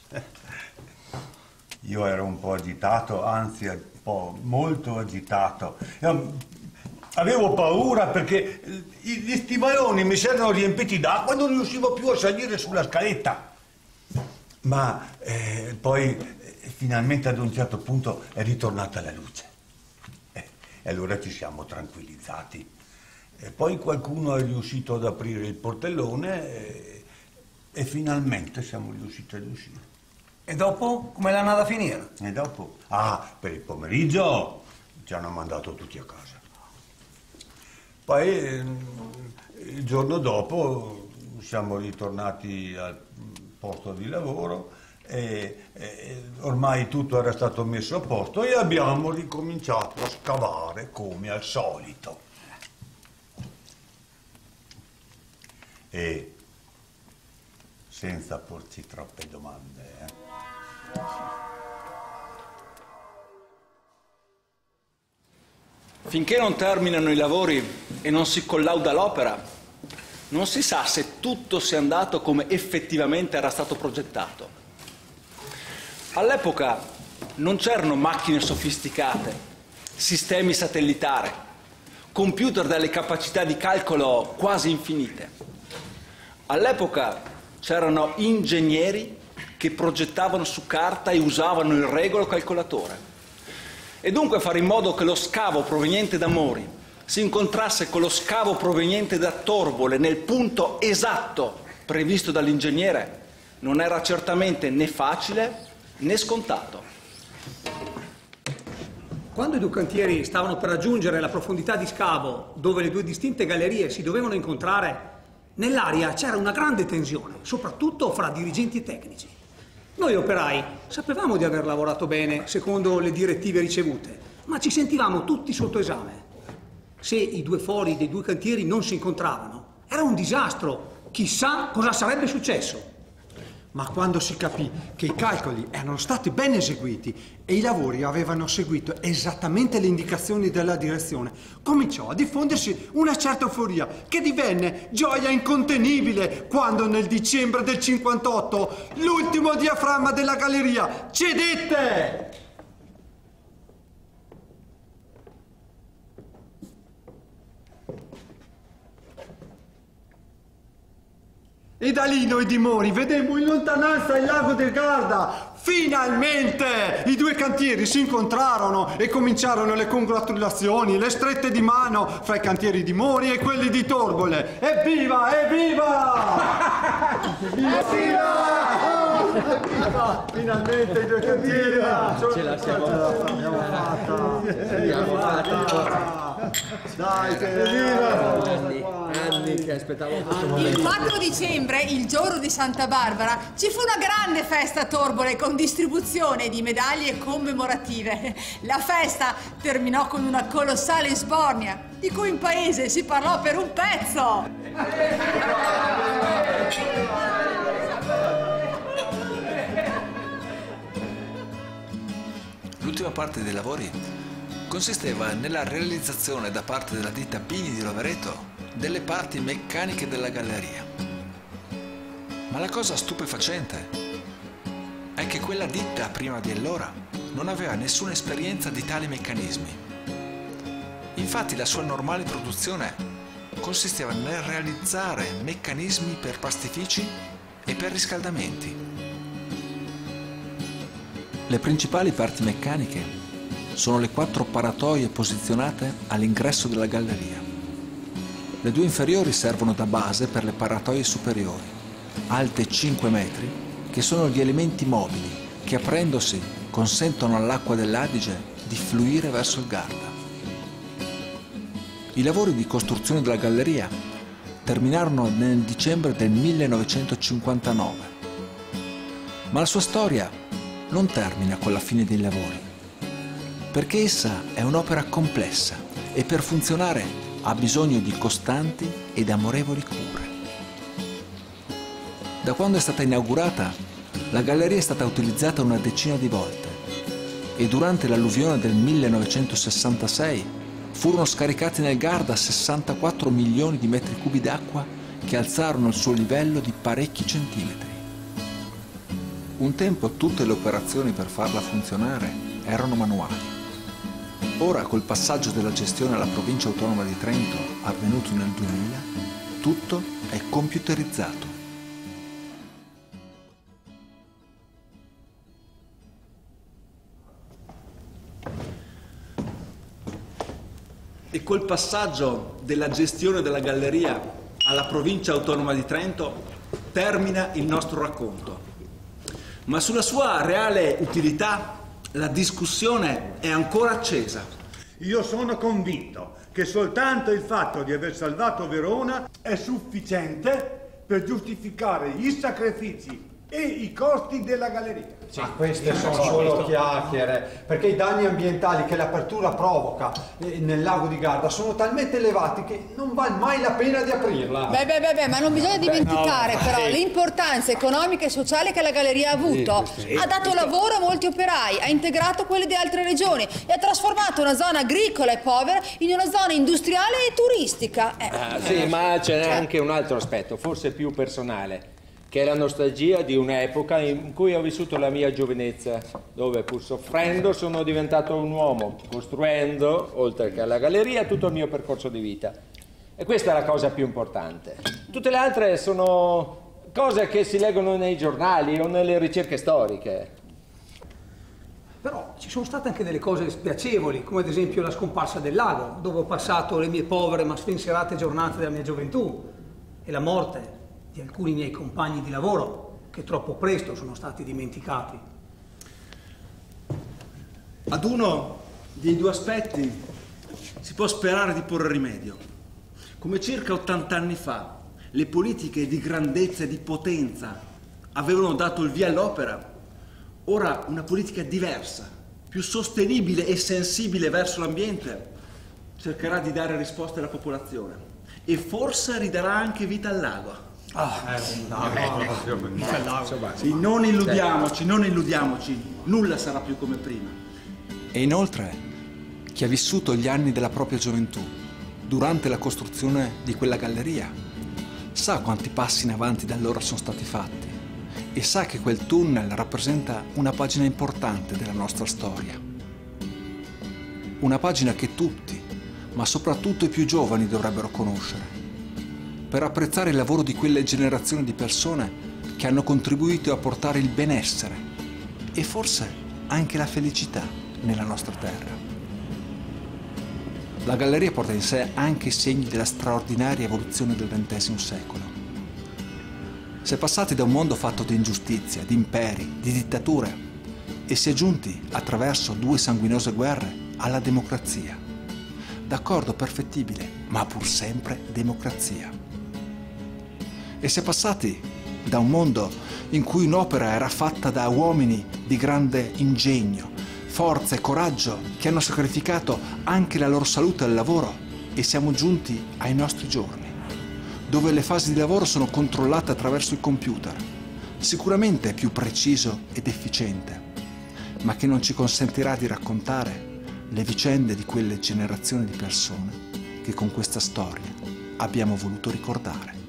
Io ero un po' agitato, anzi un po' molto agitato. Avevo paura perché gli stivaloni mi si erano riempiti d'acqua e non riuscivo più a salire sulla scaletta. Ma eh, poi eh, finalmente ad un certo punto è ritornata la luce. Eh, e allora ci siamo tranquillizzati. E poi qualcuno è riuscito ad aprire il portellone e, e finalmente siamo riusciti ad uscire. E dopo come l'hanno andata a finire? E dopo? Ah, per il pomeriggio ci hanno mandato tutti a casa. Poi eh, il giorno dopo siamo ritornati al posto di lavoro e, e ormai tutto era stato messo a posto e abbiamo ricominciato a scavare come al solito. E senza porci troppe domande. Eh? Finché non terminano i lavori e non si collauda l'opera, non si sa se tutto sia andato come effettivamente era stato progettato. All'epoca non c'erano macchine sofisticate, sistemi satellitari, computer dalle capacità di calcolo quasi infinite. All'epoca c'erano ingegneri che progettavano su carta e usavano il regolo calcolatore. E dunque fare in modo che lo scavo proveniente da Mori si incontrasse con lo scavo proveniente da Torbole nel punto esatto previsto dall'ingegnere non era certamente né facile né scontato. Quando i due cantieri stavano per raggiungere la profondità di scavo dove le due distinte gallerie si dovevano incontrare, nell'aria c'era una grande tensione, soprattutto fra dirigenti e tecnici. Noi operai sapevamo di aver lavorato bene secondo le direttive ricevute, ma ci sentivamo tutti sotto esame. Se i due fori dei due cantieri non si incontravano, era un disastro. Chissà cosa sarebbe successo. Ma quando si capì che i calcoli erano stati ben eseguiti e i lavori avevano seguito esattamente le indicazioni della direzione, cominciò a diffondersi una certa euforia che divenne gioia incontenibile quando nel dicembre del cinquantotto l'ultimo diaframma della galleria cedette! E da lì noi di Mori vedemmo in lontananza il lago del Garda. Finalmente i due cantieri si incontrarono e cominciarono le congratulazioni, le strette di mano fra i cantieri di Mori e quelli di Torbole. Evviva, evviva! Evviva! Evviva! Finalmente i due cantieri! Ce la siamo fatta! L'abbiamo fatta! Dai, che evviva! Anni, anni che aspettavo questo momento. Il quattro dicembre, il giorno di Santa Barbara, ci fu una grande festa a Torbole con distribuzione di medaglie commemorative. La festa terminò con una colossale sbornia, di cui in paese si parlò per un pezzo. L'ultima parte dei lavori consisteva nella realizzazione da parte della ditta Pini di Rovereto delle parti meccaniche della galleria. Ma la cosa stupefacente è che quella ditta prima di allora non aveva nessuna esperienza di tali meccanismi. Infatti la sua normale produzione consisteva nel realizzare meccanismi per pastifici e per riscaldamenti. Le principali parti meccaniche sono le quattro paratoie posizionate all'ingresso della galleria. Le due inferiori servono da base per le paratoie superiori, alte cinque metri, che sono gli elementi mobili che aprendosi consentono all'acqua dell'Adige di fluire verso il Garda. I lavori di costruzione della galleria terminarono nel dicembre del millenovecentocinquantanove, ma la sua storia non termina con la fine dei lavori, perché essa è un'opera complessa e per funzionare ha bisogno di costanti ed amorevoli cure. Da quando è stata inaugurata, la galleria è stata utilizzata una decina di volte e durante l'alluvione del millenovecentosessantasei furono scaricati nel Garda sessantaquattro milioni di metri cubi d'acqua che alzarono il suo livello di parecchi centimetri. Un tempo tutte le operazioni per farla funzionare erano manuali. Ora, col passaggio della gestione alla provincia autonoma di Trento, avvenuto nel duemila, tutto è computerizzato. E col passaggio della gestione della galleria alla provincia autonoma di Trento termina il nostro racconto. Ma sulla sua reale utilità la discussione è ancora accesa. Io sono convinto che soltanto il fatto di aver salvato Verona è sufficiente per giustificare gli sacrifici e i costi della galleria. Ma queste sono solo chiacchiere, perché i danni ambientali che l'apertura provoca nel lago di Garda sono talmente elevati che non vale mai la pena di aprirla. Beh, beh, beh, beh ma non bisogna dimenticare no, però sì. l'importanza economica e sociale che la galleria ha avuto. Sì, sì. Ha dato lavoro a molti operai, ha integrato quelli di altre regioni e ha trasformato una zona agricola e povera in una zona industriale e turistica. Eh. Ah, sì, ma ce n'è anche un altro aspetto, forse più personale, che è la nostalgia di un'epoca in cui ho vissuto la mia giovinezza, dove pur soffrendo sono diventato un uomo, costruendo, oltre che alla galleria, tutto il mio percorso di vita. E questa è la cosa più importante. Tutte le altre sono cose che si leggono nei giornali o nelle ricerche storiche. Però ci sono state anche delle cose spiacevoli, come ad esempio la scomparsa del lago, dove ho passato le mie povere ma spensierate giornate della mia gioventù, e la morte di alcuni miei compagni di lavoro che troppo presto sono stati dimenticati. Ad uno dei due aspetti si può sperare di porre rimedio. Come circa ottanta anni fa le politiche di grandezza e di potenza avevano dato il via all'opera, ora una politica diversa, più sostenibile e sensibile verso l'ambiente, cercherà di dare risposte alla popolazione e forse ridarà anche vita al lago. Ah, Sì, non illudiamoci, non illudiamoci, nulla sarà più come prima. E inoltre, chi ha vissuto gli anni della propria gioventù durante la costruzione di quella galleria sa quanti passi in avanti da allora sono stati fatti e sa che quel tunnel rappresenta una pagina importante della nostra storia. Una pagina che tutti, ma soprattutto i più giovani, dovrebbero conoscere, per apprezzare il lavoro di quelle generazioni di persone che hanno contribuito a portare il benessere e forse anche la felicità nella nostra terra. La galleria porta in sé anche i segni della straordinaria evoluzione del ventesimo secolo. Si è passati da un mondo fatto di ingiustizia, di imperi, di dittature e si è giunti, attraverso due sanguinose guerre, alla democrazia. D'accordo, perfettibile, ma pur sempre democrazia. E si è passati da un mondo in cui un'opera era fatta da uomini di grande ingegno, forza e coraggio che hanno sacrificato anche la loro salute al lavoro, e siamo giunti ai nostri giorni, dove le fasi di lavoro sono controllate attraverso il computer, sicuramente più preciso ed efficiente, ma che non ci consentirà di raccontare le vicende di quelle generazioni di persone che con questa storia abbiamo voluto ricordare.